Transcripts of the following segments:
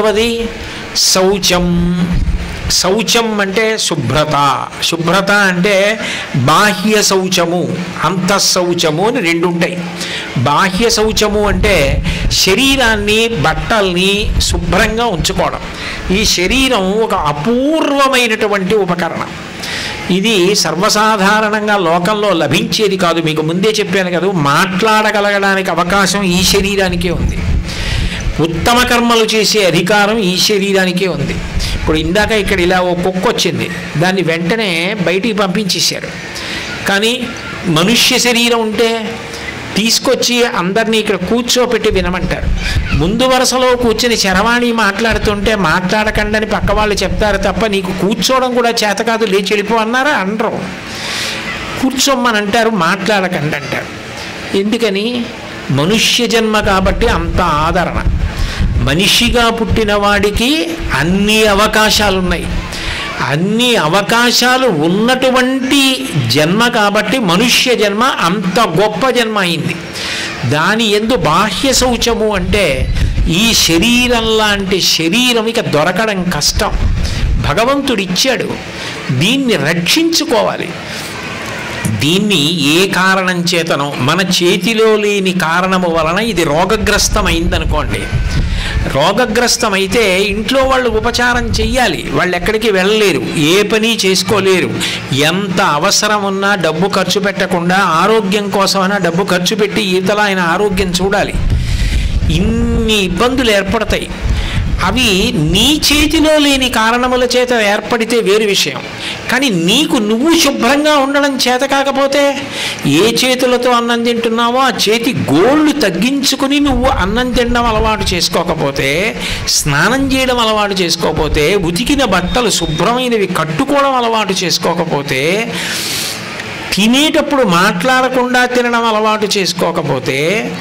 రెండవది శౌచం. శౌచం అంటే శుభ్రత. శుభ్రత అంటే బాహ్య శౌచము, అంతఃశౌచము అని రెండు ఉంటాయి. బాహ్య శౌచము అంటే శరీరాన్ని బట్టల్ని శుభ్రంగా ఉంచుకోవడం. ఈ శరీరం ఒక అపూర్వమైనటువంటి ఉపకరణం. ఇది సర్వసాధారణంగా లోకంలో లభించేది కాదు. మీకు ముందే చెప్పాను కదా, మాట్లాడగలగడానికి అవకాశం ఈ శరీరానికే ఉంది. ఉత్తమ కర్మలు చేసే అధికారం ఈ శరీరానికే ఉంది. ఇప్పుడు ఇందాక ఇక్కడ ఇలా ఓ కుక్క వచ్చింది, దాన్ని వెంటనే బయటికి పంపించేశారు. కానీ మనుష్య శరీరం ఉంటే తీసుకొచ్చి అందరినీ ఇక్కడ కూర్చోపెట్టి వినమంటారు. ముందు వరుసలో కూర్చొని చరవాణి మాట్లాడుతుంటే మాట్లాడకండి అని పక్క వాళ్ళు చెప్తారు తప్ప నీకు కూర్చోవడం కూడా చేత కాదు, లేచి వెళ్ళిపో అన్నారా? అనరు. కూర్చోమ్మని అంటారు, మాట్లాడకండి అంటారు. ఎందుకని? మనుష్య జన్మ కాబట్టి అంత ఆదరణ. మనిషిగా పుట్టిన వాడికి అన్ని అవకాశాలు ఉన్నాయి. అన్ని అవకాశాలు ఉన్నటువంటి జన్మ కాబట్టి మనుష్య జన్మ అంత గొప్ప జన్మ అయింది. దాని యందు బాహ్య శౌచము అంటే ఈ శరీరం లాంటి శరీరం ఇక దొరకడం కష్టం. భగవంతుడు ఇచ్చాడు, దీన్ని రక్షించుకోవాలి. దీన్ని ఏ కారణం చేతనో, మన చేతిలో లేని కారణము వలన ఇది రోగగ్రస్తమైందనుకోండి. రోగగ్రస్తమైతే ఇంట్లో వాళ్ళు ఉపచారం చెయ్యాలి. వాళ్ళు ఎక్కడికి వెళ్ళలేరు, ఏ పని చేసుకోలేరు. ఎంత అవసరం ఉన్నా డబ్బు ఖర్చు పెట్టకుండా ఆరోగ్యం కోసమైనా డబ్బు ఖర్చు పెట్టి ఈతల ఆయన ఆరోగ్యం చూడాలి. ఇన్ని ఇబ్బందులు ఏర్పడతాయి. అవి నీ చేతిలో లేని కారణముల చేత ఏర్పడితే వేరు విషయం. కానీ నీకు నువ్వు శుభ్రంగా ఉండడం చేత కాకపోతే, ఏ చేతులతో అన్నం తింటున్నావో ఆ చేతి గోళ్ళు తగ్గించుకుని నువ్వు అన్నం తినడం అలవాటు చేసుకోకపోతే, స్నానం చేయడం అలవాటు చేసుకోకపోతే, ఉతికిన బట్టలు శుభ్రమైనవి కట్టుకోవడం అలవాటు చేసుకోకపోతే, తినేటప్పుడు మాట్లాడకుండా తినడం అలవాటు చేసుకోకపోతే,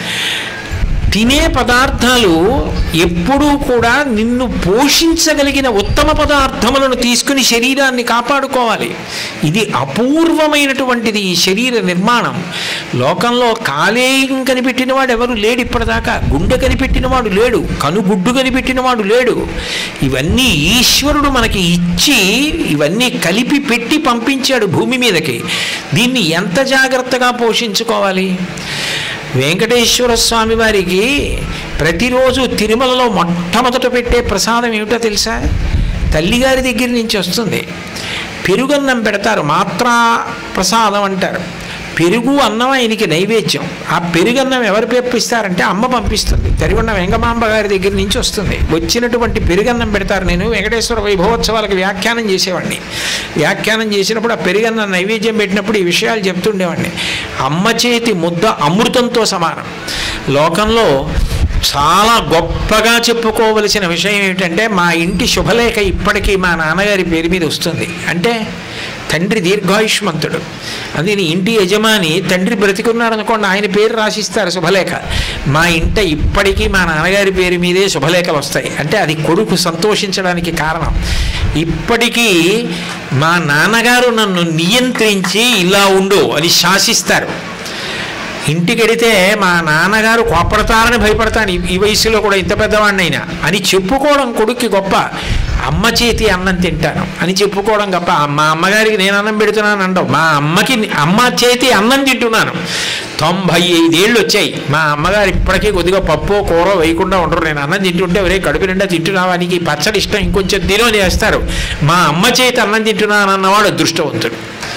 తినే పదార్థాలు ఎప్పుడూ కూడా నిన్ను పోషించగలిగిన ఉత్తమ పదార్థములను తీసుకుని శరీరాన్ని కాపాడుకోవాలి. ఇది అపూర్వమైనటువంటిది ఈ శరీర నిర్మాణం. లోకంలో కాలేయం కనిపెట్టినవాడు ఎవరు లేడు ఇప్పటిదాకా. గుండె కనిపెట్టినవాడు లేడు, కనుగుడ్డు కనిపెట్టినవాడు లేడు. ఇవన్నీ ఈశ్వరుడు మనకి ఇచ్చి ఇవన్నీ కలిపి పెట్టి పంపించాడు భూమి మీదకి. దీన్ని ఎంత జాగ్రత్తగా పోషించుకోవాలి. వెంకటేశ్వర స్వామి వారికి ప్రతిరోజు తిరుమలలో మొట్టమొదట పెట్టే ప్రసాదం ఏమిటో తెలుసా? తల్లిగారి దగ్గర నుంచి వస్తుంది. పెరుగన్నం పెడతారు, మాత్రా ప్రసాదం అంటారు. పెరుగు అన్నం ఆయనకి నైవేద్యం. ఆ పెరుగన్నం ఎవరు పంపిస్తారంటే అమ్మ పంపిస్తుంది. తరిగొండ వెంగమాంబ గారి దగ్గర నుంచి వస్తుంది. వచ్చినటువంటి పెరుగన్నం పెడతారు. నేను వెంకటేశ్వర వైభవోత్సవాలకు వ్యాఖ్యానం చేసేవాడిని. వ్యాఖ్యానం చేసినప్పుడు ఆ పెరుగన్నం నైవేద్యం పెట్టినప్పుడు ఈ విషయాలు చెప్తుండేవాడిని. అమ్మ చేతి ముద్ద అమృతంతో సమానం. లోకంలో చాలా గొప్పగా చెప్పుకోవలసిన విషయం ఏమిటంటే, మా ఇంటి శుభలేఖ ఇప్పటికీ మా నాన్నగారి పేరు మీద వస్తుంది. అంటే తండ్రి దీర్ఘాయుష్మంతుడు. అందుకని ఇంటి యజమాని తండ్రి బ్రతికున్నాడు అనుకోండి, ఆయన పేరు రాసిస్తారు శుభలేఖ. మా ఇంట ఇప్పటికీ మా నాన్నగారి పేరు మీదే శుభలేఖలు వస్తాయి. అంటే అది కొడుకు సంతోషించడానికి కారణం. ఇప్పటికీ మా నాన్నగారు నన్ను నియంత్రించి ఇలా ఉండు అని శాసిస్తారు. ఇంటికి వెడితే మా నాన్నగారు కోపడతారని భయపడతాను, ఈ వయసులో కూడా ఇంత పెద్దవాడినైనా అని చెప్పుకోవడం కొడుక్కి గొప్ప. అమ్మ చేతి అన్నం తింటాను అని చెప్పుకోవడం గొప్ప. మా అమ్మగారికి నేను అన్నం పెడుతున్నాను అంటావు, మా అమ్మకి అమ్మ చేతి అన్నం తింటున్నాను. 95 ఏళ్ళు వచ్చాయి, మా అమ్మగారు ఇప్పటికీ కొద్దిగా పప్పు కూర వేయకుండా ఉండరు. నేను అన్నం తింటుంటే ఒరే కడుపు నిండా తింటున్నావా, నీకు ఈ పచ్చడి ఇష్టం ఇంకొంచెం తినో చేస్తారు. మా అమ్మ చేతి అన్నం తింటున్నాను అన్నవాడు అదృష్టవంతుడు.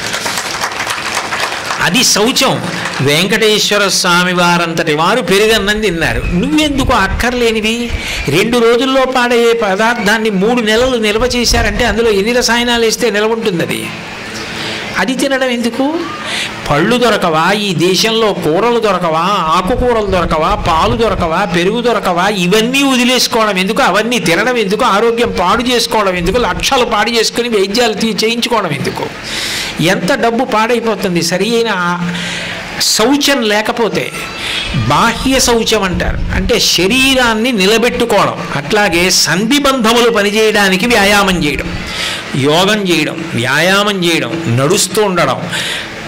అది శౌచం. వెంకటేశ్వర స్వామి వారంతటి వారు పెరుగన్నం తిన్నారు. నువ్వెందుకు అక్కర్లేనివి 2 రోజుల్లో పాడయ్యే పదార్థాన్ని 3 నెలలు నిల్వ చేశారంటే అందులో ఎన్ని రసాయనాలు వేస్తే నిల్వ ఉంటుంది? అది తినడం ఎందుకు? పళ్ళు దొరకవా ఈ దేశంలో? కూరలు దొరకవా? ఆకుకూరలు దొరకవా? పాలు దొరకవా? పెరుగు దొరకవా? ఇవన్నీ వదిలేసుకోవడం ఎందుకు? అవన్నీ తినడం ఎందుకు? ఆరోగ్యం పాడు చేసుకోవడం ఎందుకు? లక్షలు పాడు చేసుకుని వైద్యాలు చేయించుకోవడం ఎందుకు? ఎంత డబ్బు పాడైపోతుంది సరి అయిన శౌచం లేకపోతే. బాహ్య శౌచం అంటారు, అంటే శరీరాన్ని నిలబెట్టుకోవడం. అట్లాగే సంధిబంధములు పనిచేయడానికి వ్యాయామం చేయడం, యోగం చేయడం, వ్యాయామం చేయడం, నడుస్తూ ఉండడం,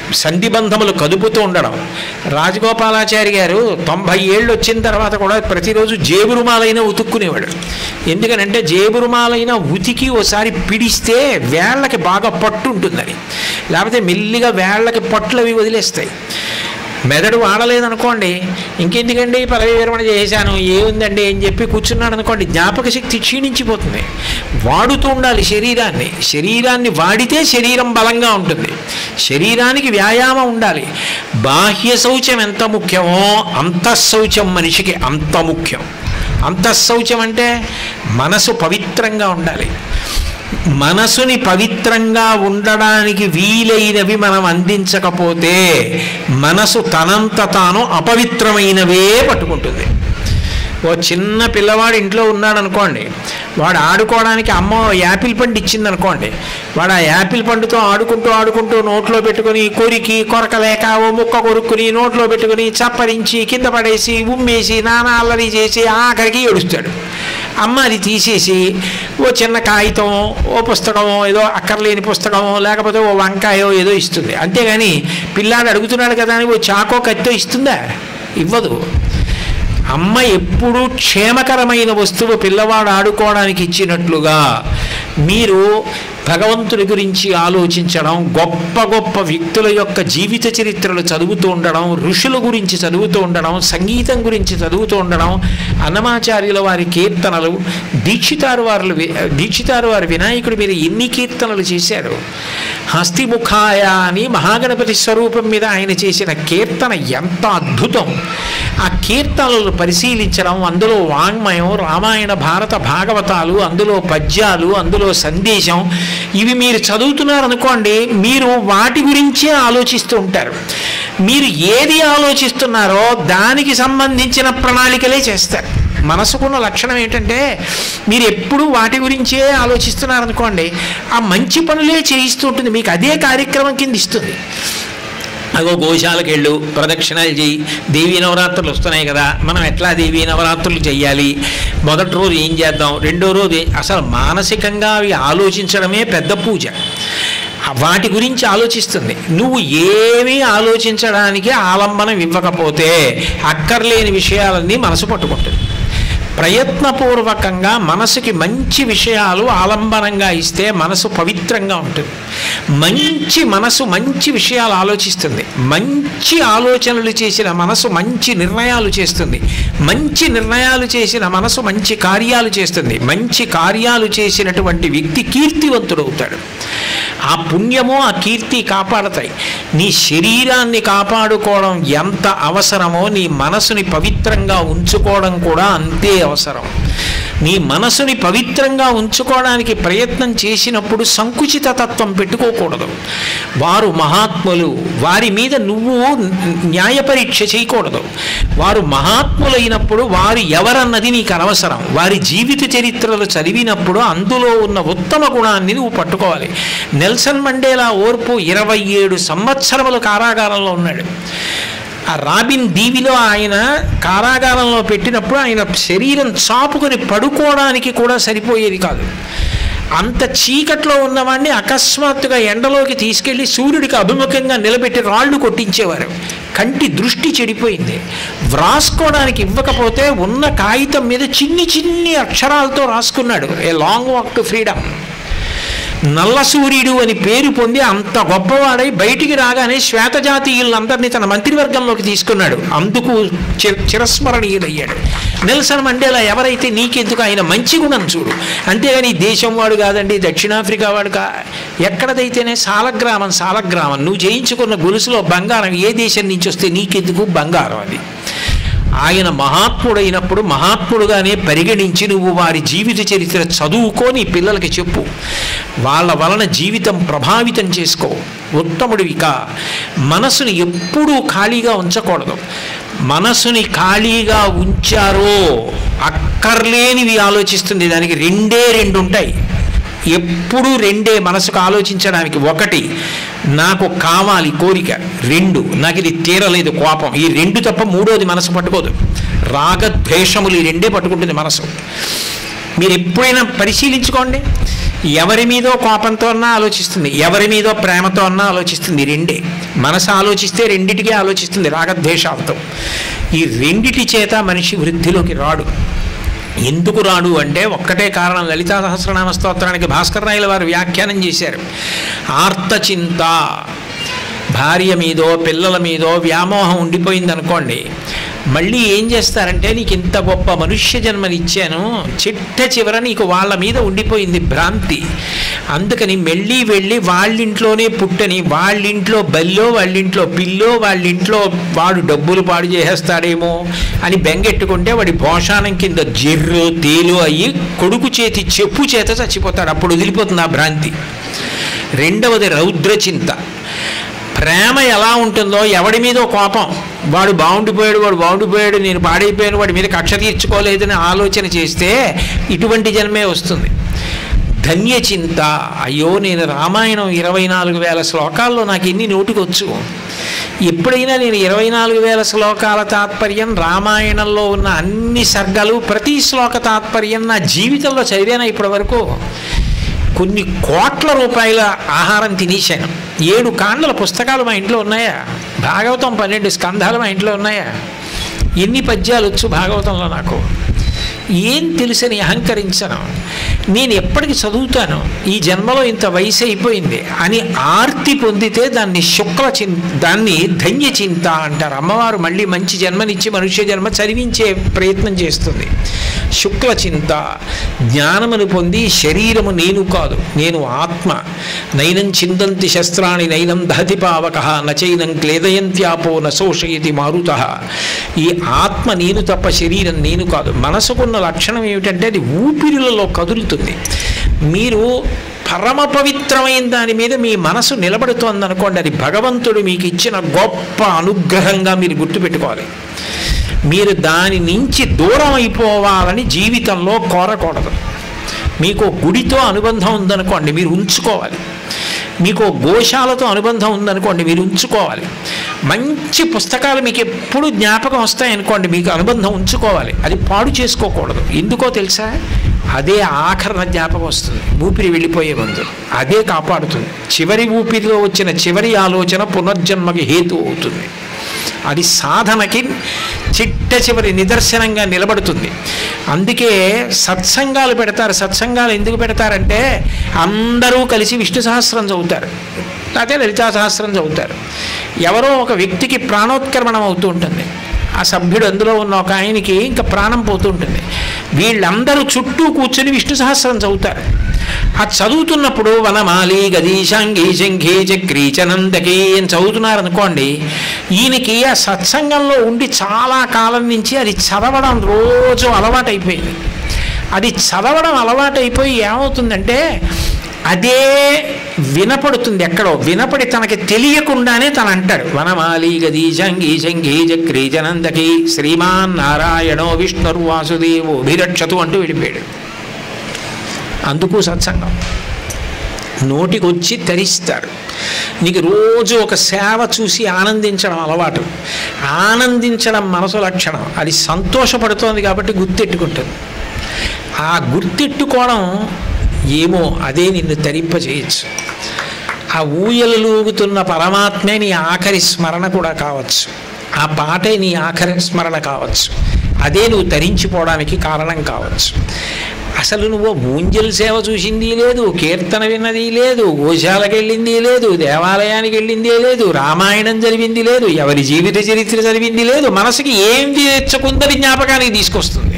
సంధిబంధములు కదుపుతూ ఉండడం. రాజగోపాలాచారి గారు 90 ఏళ్ళు వచ్చిన తర్వాత కూడా ప్రతిరోజు జేబురుమాలైనా ఉతుక్కునేవాడు. ఎందుకనంటే జేబురుమాలైనా ఉతికి ఓసారి పిడిస్తే వేళ్ళకి బాగా పట్టు ఉంటుందని, లేకపోతే మెల్లిగా వేళ్ళకి పట్లు అవి వదిలేస్తాయి. మెదడు వాడలేదనుకోండి, ఇంకెందుకండి పదవి విరమణ చేశాను ఏముందండి అని చెప్పి కూర్చున్నాడు అనుకోండి, జ్ఞాపక శక్తి క్షీణించిపోతుంది. వాడుతూ ఉండాలి శరీరాన్ని. శరీరాన్ని వాడితే శరీరం బలంగా ఉంటుంది. శరీరానికి వ్యాయామం ఉండాలి. బాహ్య శౌచం ఎంత ముఖ్యమో అంతఃశౌచం మనిషికి అంత ముఖ్యం. అంతఃశౌచం అంటే మనసు పవిత్రంగా ఉండాలి. మనసుని పవిత్రంగా ఉండడానికి వీలైనవి మనం అందించకపోతే మనసు తనంత తాను అపవిత్రమైనవే పట్టుకుంటుంది. ఓ చిన్న పిల్లవాడు ఇంట్లో ఉన్నాడు అనుకోండి, వాడు ఆడుకోవడానికి అమ్మ యాపిల్ పండు ఇచ్చింది అనుకోండి, వాడు ఆ యాపిల్ పండుతో ఆడుకుంటూ నోట్లో పెట్టుకుని కొరకలేక ఓ ముక్క కొరుక్కుని నోట్లో పెట్టుకుని చప్పరించి కింద పడేసి ఉమ్మేసి నానా అల్లరి చేసి ఆఖరికి ఏడుస్తాడు. అమ్మ అది తీసేసి ఓ చిన్న కాగితం, ఓ పుస్తకమో, ఏదో అక్కర్లేని పుస్తకమో, లేకపోతే ఓ వంకాయో ఏదో ఇస్తుంది. అంతేగాని పిల్లాడు అడుగుతున్నాడు కదా అని ఓ చాకో కత్తో ఇస్తుందా? ఇవ్వదు. అమ్మ ఎప్పుడూ క్షేమకరమైన వస్తువు పిల్లవాడు ఆడుకోవడానికి ఇచ్చినట్లుగా మీరు భగవంతుని గురించి ఆలోచించడం, గొప్ప గొప్ప వ్యక్తుల యొక్క జీవిత చరిత్రలు చదువుతూ ఉండడం, ఋషుల గురించి చదువుతూ ఉండడం, సంగీతం గురించి చదువుతూ ఉండడం, అన్నమాచార్యుల వారి కీర్తనలు, దీక్షితారు వారి వినాయకుడి మీద ఎన్ని కీర్తనలు చేశారు. హస్తిముఖాయ అని మహాగణపతి స్వరూపం మీద ఆయన చేసిన కీర్తన ఎంత అద్భుతం. ఆ కీర్తనలు పరిశీలించడం, అందులో వాంగ్మయం, రామాయణ భారత భాగవతాలు, అందులో పద్యాలు, అందులో సందేశం, ఇవి మీరు చదువుతున్నారనుకోండి, మీరు వాటి గురించే ఆలోచిస్తూ ఉంటారు. మీరు ఏది ఆలోచిస్తున్నారో దానికి సంబంధించిన ప్రణాళికలే చేస్తారు. మనసుకున్న లక్షణం ఏంటంటే మీరు ఎప్పుడు వాటి గురించే ఆలోచిస్తున్నారనుకోండి, ఆ మంచి పనులే చేయిస్తూ ఉంటుంది, మీకు అదే కార్యక్రమం కింద ఇస్తుంది. అగో గోశాలకు వెళ్ళు, ప్రదక్షిణాలు చేయి, దేవీ నవరాత్రులు వస్తున్నాయి కదా, మనం ఎట్లా దేవీ నవరాత్రులు చేయాలి, మొదటి రోజు ఏం చేద్దాం, రెండో రోజు అసలు మానసికంగా అవి ఆలోచించడమే పెద్ద పూజ. వాటి గురించి ఆలోచిస్తుంది. నువ్వు ఏమీ ఆలోచించడానికి ఆలంబనం ఇవ్వకపోతే అక్కర్లేని విషయాలన్నీ మనసు పట్టుకుంటుంది. ప్రయత్నపూర్వకంగా మనసుకి మంచి విషయాలు ఆలంబనంగా ఇస్తే మనసు పవిత్రంగా ఉంటుంది. మంచి మనసు మంచి విషయాలు ఆలోచిస్తుంది. మంచి ఆలోచనలు చేసిన మనసు మంచి నిర్ణయాలు చేస్తుంది. మంచి నిర్ణయాలు చేసిన మనసు మంచి కార్యాలు చేస్తుంది. మంచి కార్యాలు చేసినటువంటి వ్యక్తి కీర్తివంతుడవుతాడు. ఆ పుణ్యము ఆ కీర్తి కాపాడతాయి. నీ శరీరాన్ని కాపాడుకోవడం ఎంత అవసరమో నీ మనసుని పవిత్రంగా ఉంచుకోవడం కూడా అంతే అవసరం. నీ మనసుని పవిత్రంగా ఉంచుకోవడానికి ప్రయత్నం చేసినప్పుడు సంకుచిత తత్వం పెట్టుకోకూడదు. వారు మహాత్ములు, వారి మీద నువ్వు న్యాయ పరీక్ష చేయకూడదు. వారు మహాత్ములైనప్పుడు వారు ఎవరన్నది నీకు అనవసరం. వారి జీవిత చరిత్రలు చదివినప్పుడు అందులో ఉన్న ఉత్తమ గుణాన్ని నువ్వు పట్టుకోవాలి. నెల్సన్ మండేలా ఓర్పు 27 సంవత్సరములు కారాగారంలో ఉన్నాడు. ఆ రాబిన్ దీవిలో ఆయన కారాగారంలో పెట్టినప్పుడు ఆయన శరీరం చాపుకొని పడుకోవడానికి కూడా సరిపోయేది కాదు. అంత చీకట్లో ఉన్నవాడిని అకస్మాత్తుగా ఎండలోకి తీసుకెళ్లి సూర్యుడికి అభిముఖంగా నిలబెట్టి రాళ్లు కొట్టించేవారు. కంటి దృష్టి చెడిపోయింది. వ్రాసుకోవడానికి ఇవ్వకపోతే ఉన్న కాగితం మీద చిన్ని చిన్ని అక్షరాలతో రాసుకున్నాడు, a long walk to freedom. నల్ల సూర్యుడు అని పేరు పొంది అంత గొప్పవాడై బయటికి రాగానే శ్వేతజాతీయులందరినీ తన మంత్రివర్గంలోకి తీసుకున్నాడు. అందుకు చిరస్మరణీయుడయ్యాడు. నెల్సన్ మండేలా ఎవరైతే నీకెందుకు, ఆయన మంచి గుణం చూడు, అంతేగాని దేశం వాడు కాదండి, దక్షిణాఫ్రికా వాడు ఎక్కడదైతేనే సాలగ్రామం నువ్వు చేయించుకున్న గొలుసులో బంగారం ఏ దేశం నుంచి వస్తే నీకెందుకు బంగారం. అది ఆయన మహాత్ముడైనప్పుడు మహాత్ముడుగానే పరిగణించి నువ్వు వారి జీవిత చరిత్ర చదువుకో, నీ పిల్లలకి చెప్పు, వాళ్ళ వలన జీవితం ప్రభావితం చేసుకో, ఉత్తముడివికా. మనసుని ఎప్పుడూ ఖాళీగా ఉంచకూడదు. మనసుని ఖాళీగా ఉంచారో అక్కర్లేనివి ఆలోచిస్తుంది. దానికి రెండు ఉంటాయి, ఎప్పుడు రెండే మనసుకు ఆలోచించడానికి. ఒకటి, నాకు కావాలి కోరిక. 2, నాకు ఇది తీరలేదు కోపం. ఈ 2 తప్ప మూడోది మనసు పట్టుకోదు. రాగద్వేషములు ఈ 2 పట్టుకుంటుంది మనసు. మీరు ఎప్పుడైనా పరిశీలించుకోండి. ఎవరి మీదో కోపంతో అన్నా ఆలోచిస్తుంది, ఎవరి మీదో ప్రేమతో అన్నా ఆలోచిస్తుంది. రెండే మనసు ఆలోచిస్తే రెండిటికే ఆలోచిస్తుంది, రాగద్వేషాలతో. ఈ రెండిటి చేత మనిషి వృద్ధిలోకి రాడు. ఎందుకు రాడు అంటే ఒక్కటే కారణం. లలితా సహస్రనామ స్తోత్రానికి భాస్కర్ రాయల వారు వ్యాఖ్యానం చేశారు. ఆర్తచింత, భార్య మీదో పిల్లల మీదో వ్యామోహం ఉండిపోయింది అనుకోండి, మళ్ళీ ఏం చేస్తారంటే నీకు ఇంత గొప్ప మనుష్య జన్మనిచ్చాను, చిట్ట చివర నీకు వాళ్ళ మీద ఉండిపోయింది భ్రాంతి, అందుకని మళ్ళీ వెళ్ళి వాళ్ళింట్లోనే పుట్టని, వాళ్ళింట్లో బల్లో వాళ్ళింట్లో పిల్లో వాళ్ళింట్లో వాడు డబ్బులు పాడు చేసేస్తాడేమో అని బెంగెట్టుకుంటే వాడి భోషానం కింద జిర్రు తేలు అయ్యి కొడుకు చేతి చెప్పు చేత చచ్చిపోతాడు. అప్పుడు వదిలిపోతుంది ఆ భ్రాంతి. రెండవది రౌద్రచింత. ప్రేమ ఎలా ఉంటుందో, ఎవడి మీదో కోపం, వాడు బాగుండిపోయాడు, నేను పాడైపోయాను, వాడి మీద కక్ష తీర్చుకోలేదని ఆలోచన చేస్తే ఇటువంటి జన్మే వస్తుంది. ధన్యచింత, అయ్యో నేను రామాయణం 24,000 శ్లోకాల్లో నాకు ఎన్ని నోటికొచ్చు, ఎప్పుడైనా నేను 24,000 శ్లోకాల తాత్పర్యం, రామాయణంలో ఉన్న అన్ని సర్గలు, ప్రతి శ్లోక తాత్పర్యం నా జీవితంలో చదివానా ఇప్పటి వరకు? కొన్ని కోట్ల రూపాయల ఆహారం తినేశాను. 7 కాండల పుస్తకాలు మా ఇంట్లో ఉన్నాయా? భాగవతం 12 స్కంధాలు మా ఇంట్లో ఉన్నాయా? ఎన్ని పద్యాలు వచ్చు భాగవతంలో నాకు? ఏం తెలుసని అహంకరించను. నేను ఎప్పటికి చదువుతాను, ఈ జన్మలో ఇంత వయసు అయిపోయింది అని ఆర్తి పొందితే దాన్ని ధన్యచింత అంటారు. అమ్మవారు మళ్ళీ మంచి జన్మనిచ్చి మనుష్య జన్మ చదివించే ప్రయత్నం చేస్తుంది. శుక్లచింత, జ్ఞానమును పొంది శరీరము నేను కాదు, నేను ఆత్మ. నైనం చిందంతి శస్త్రాన్ని నైనం దహతి పావక నచైనం క్లేదయంత్యాపో నశోషయతి మారుతః. ఈ ఆత్మ నేను తప్ప శరీరం నేను కాదు. మనసుకున్న లక్షణం ఏమిటంటే అది ఊపిరిలలో కదులుతుంది. మీరు పరమ పవిత్రమైన దాని మీద మీ మనసు నిలబడుతోంది అనుకోండి, అది భగవంతుడు మీకు ఇచ్చిన గొప్ప అనుగ్రహంగా మీరు గుర్తుపెట్టుకోవాలి. మీరు దాని నుంచి దూరం అయిపోవాలని జీవితంలో కోరకూడదు. మీకు గుడితో అనుబంధం ఉందనుకోండి, మీరు ఉంచుకోవాలి. మీకు గోశాలతో అనుబంధం ఉందనుకోండి, మీరు ఉంచుకోవాలి. మంచి పుస్తకాలు మీకు ఎప్పుడు జ్ఞాపకం వస్తాయనుకోండి, మీకు అనుబంధం ఉంచుకోవాలి. అది పాడు చేసుకోకూడదు. ఎందుకో తెలుసా? అదే ఆఖరణ జ్ఞాపకం వస్తుంది ఊపిరి వెళ్ళిపోయే ముందు, అదే కాపాడుతుంది. చివరి ఊపిరిలో వచ్చిన చివరి ఆలోచన పునర్జన్మకి హేతు అవుతుంది. అది సాధనకి చిట్ట చివరి నిదర్శనంగా నిలబడుతుంది. అందుకే సత్సంగాలు పెడతారు. సత్సంగాలు ఎందుకు పెడతారంటే అందరూ కలిసి విష్ణు సహస్రం చదువుతారు, అదే లలితా సహస్రం చదువుతారు. ఎవరో ఒక వ్యక్తికి ప్రాణోత్కర్మణం అవుతూ ఉంటుంది, ఆ సభ్యుడు అందులో ఉన్న ఒక ఆయనకి ఇంకా ప్రాణం పోతూ ఉంటుంది. వీళ్ళందరూ చుట్టూ కూర్చొని విష్ణు సహస్రం చదువుతారు. ఆ చదువుతున్నప్పుడు వనమాలి గదీశాంగి శంఖీ చక్రీ చనందకి అని చదువుతున్నారు అనుకోండి, ఈయనకి ఆ సత్సంగంలో ఉండి చాలా కాలం నుంచి అది చదవడం రోజు అలవాటైపోయింది. అది చదవడం అలవాటైపోయి ఏమవుతుందంటే అదే వినపడుతుంది, ఎక్కడో వినపడి తనకి తెలియకుండానే తను అంటాడు వనమాలి గదీశాంగి శంఖీ చక్రీ చనందకి శ్రీమాన్ నారాయణో విష్ణుర్వాసుదేవో అభిరక్షతు అంటూ వెళ్ళిపోయాడు. అందుకు సత్సంగం. నోటికొచ్చి తరిస్తారు. నీకు రోజు ఒక సేవ చూసి ఆనందించడం అలవాటు. ఆనందించడం మనసు లక్షణం. అది సంతోషపడుతోంది కాబట్టి గుర్తెట్టుకుంటుంది. ఆ గుర్తెట్టుకోవడం ఏమో అదే నిన్ను తరింపజేయచ్చు. ఆ ఊయలూగుతున్న పరమాత్మే నీ ఆఖరి స్మరణ కూడా కావచ్చు. ఆ పాటే నీ ఆఖరి స్మరణ కావచ్చు. అదే నువ్వు తరించిపోవడానికి కారణం కావచ్చు. అసలు నువ్వు ఊంజల్ సేవ చూసింది లేదు, కీర్తన విన్నది లేదు, గోశాలకు వెళ్ళింది లేదు, దేవాలయానికి వెళ్ళింది లేదు, రామాయణం చదివింది లేదు, ఎవరి జీవిత చరిత్ర చదివింది లేదు. మనసుకి ఏం తెచ్చుకుందని జ్ఞాపకానికి తీసుకొస్తుంది.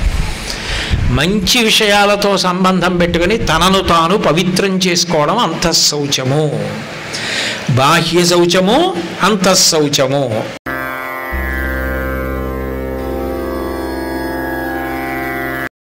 మంచి విషయాలతో సంబంధం పెట్టుకుని తనను తాను పవిత్రం చేసుకోవడం అంతఃశౌచము. బాహ్య శౌచము అంతఃశౌచము.